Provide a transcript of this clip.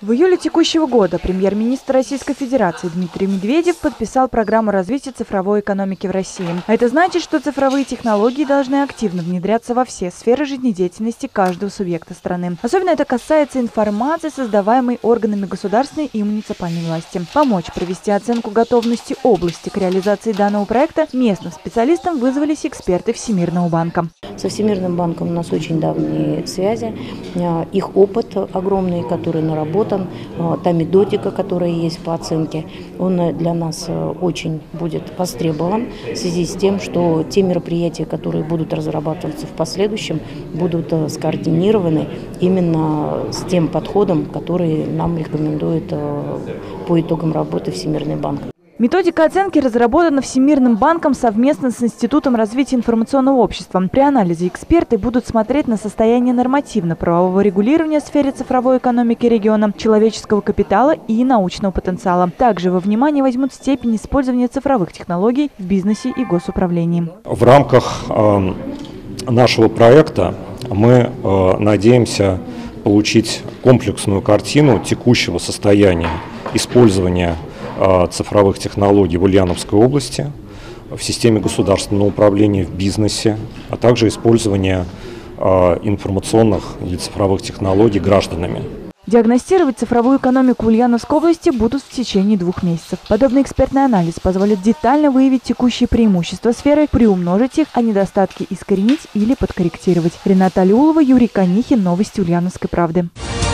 В июле текущего года премьер-министр Российской Федерации Дмитрий Медведев подписал программу развития цифровой экономики в России. Это значит, что цифровые технологии должны активно внедряться во все сферы жизнедеятельности каждого субъекта страны. Особенно это касается информации, создаваемой органами государственной и муниципальной власти. Помочь провести оценку готовности области к реализации данного проекта местным специалистам вызвались эксперты Всемирного банка. Со Всемирным банком у нас очень давние связи, их опыт огромный, который наработан, та методика, которая есть по оценке, он для нас очень будет востребован в связи с тем, что те мероприятия, которые будут разрабатываться в последующем, будут скоординированы именно с тем подходом, который нам рекомендует по итогам работы Всемирный банк. Методика оценки разработана Всемирным банком совместно с Институтом развития информационного общества. При анализе эксперты будут смотреть на состояние нормативно-правового регулирования в сфере цифровой экономики региона, человеческого капитала и научного потенциала. Также во внимание возьмут степень использования цифровых технологий в бизнесе и госуправлении. В рамках нашего проекта мы надеемся получить комплексную картину текущего состояния использования цифровых технологий в Ульяновской области, в системе государственного управления, в бизнесе, а также использование информационных или цифровых технологий гражданами. Диагностировать цифровую экономику в Ульяновской области будут в течение 2 месяцев. Подобный экспертный анализ позволит детально выявить текущие преимущества сферы, приумножить их, а недостатки искоренить или подкорректировать. Рената Алиулова, Юрий Конихин. Новости Ульяновской правды.